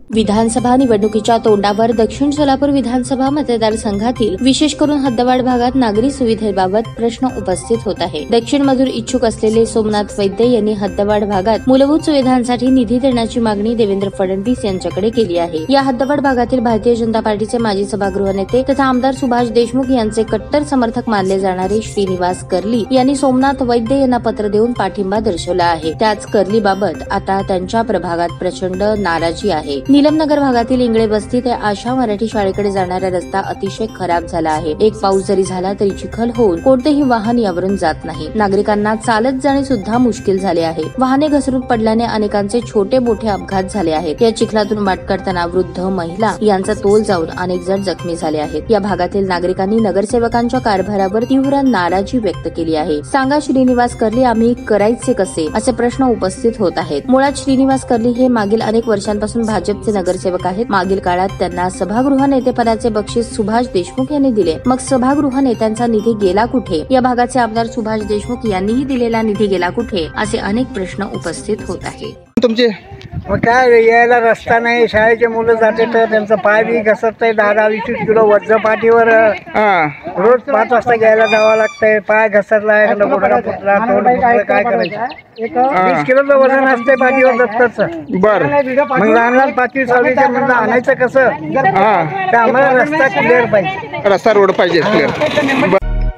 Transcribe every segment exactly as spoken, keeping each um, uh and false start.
विधानसभा निवडणुकीच्या तोंडावर दक्षिण सोलापूर विधानसभा मतदारसंघातील विशेष करून हद्दवाढ भागात नागरी सुविधेबाबत प्रश्न उपस्थित होत आहे। दक्षिण मधून इच्छुक असलेले सोमनाथ वैद्य यांनी हद्दवाढ भागात मूलभूत सुविधांसाठी निधी देण्याची मागणी देवेंद्र फडणवीस यांच्याकडे केली आहे। या हद्दवाढ भागातील भारतीय जनता पार्टीचे माजी सभागृह नेते तथा आमदार सुभाष देशमुख यांचे कट्टर समर्थक मानले जाणारे श्रीनिवास कर्ली यांनी सोमनाथ वैद्य यांना पत्र देऊन पाठिंबा दर्शवला आहे। त्याच कर्ली बाबत आता त्यांच्या प्रभागात प्रचंड नाराजी आहे। नीलमनगर भागातील इंगळे बस्ती ते आशा मराठी शाळेकडे जाणारा रस्ता अतिशय खराब झाला आहे। एक पाऊस जरी झाला तरी चिखल होऊन कोणतेही वाहन यावरून जात नाही। नागरिकांना चालत जाणे सुद्धा मुश्किल झाले आहे। वाहने घसरून पडल्याने अनेकांचे छोटे मोठे अपघात झाले आहेत। या चिखलातून वाट करताना वृद्ध महिला यांचा तोल जाऊन अनेक जण जखमी झाले आहेत। या भागातील नागरिकांनी नगरसेवकांच्या कारभारावर तीव्र नाराजी व्यक्त केली आहे। सांगा श्रीनिवास कर्ली आम्ही करायचे कसे असे प्रश्न उपस्थित होत आहेत। मुळात श्रीनिवास कर्ली हे मागील अनेक वर्षांपासून भाजपचे नगरसेवक आहेत। मागील काळात त्यांना सभागृह नेतेपदाचे बक्षीस सुभाष देशमुख यांनी दिले। मग सभागृह नेत्यांचा निधी गेला कुठे? या भागाचे आमदार सुभाष देशमुख यांनीही दिलेला निधी गेला कुठे असे अनेक प्रश्न उपस्थित होत आहेत। तुमचे मग काय यायला रस्ता नाही, शाळेचे मुलं जाते तर त्यांचं पाय बी घसरतंय, दहा दहा वीस वीस किलो वज्ज पाठीवर रोज पाच वाजता घ्यायला जावं लागतंय। पाय घसरलाय, गुडघा फुटला, तोंड फुटलं, काय करायचं? वीस किलोचं वजन असतंय पाठीवर दत्तचं। बर मग लहान लहान पाचवी सहावीच्या मुलं आणायचं कसं? तर आम्हाला रस्ता क्लिअर पाहिजे, रस्ता रोड पाहिजे क्लिअर।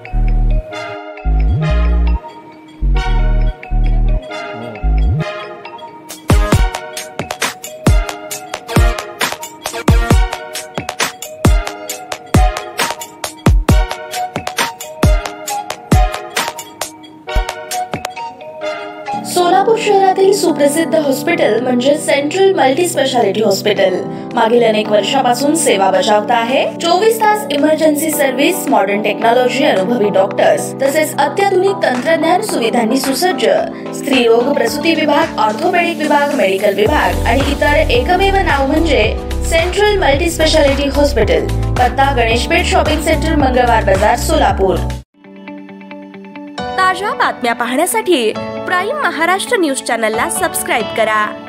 सोलापूर शहरातील सुप्रसिद्ध हॉस्पिटल म्हणजे सेंट्रल मल्टी स्पेशालिटी हॉस्पिटल मागील अनेक वर्षापासून सेवा बजावत आहे। चोवीस तास इमर्जन्सी सर्व्हिस, मॉडर्न टेक्नॉलॉजी, अनुभवी डॉक्टर्स तसेच अत्याधुनिक तंत्रज्ञान सुविधांनी सुसज्ज स्त्रीरोग प्रसूती विभाग, ऑर्थोपेडिक विभाग, मेडिकल विभाग आणि इतर एकमेव नाव म्हणजे सेंट्रल मल्टी स्पेशालिटी हॉस्पिटल। पत्ता गणेशपेठ शॉपिंग सेंटर, मंगळवार बाजार, सोलापूर। ताज्या बातम्या पाहण्यासाठी प्राईम महाराष्ट्र न्यूज चॅनलला सबस्क्राईब करा।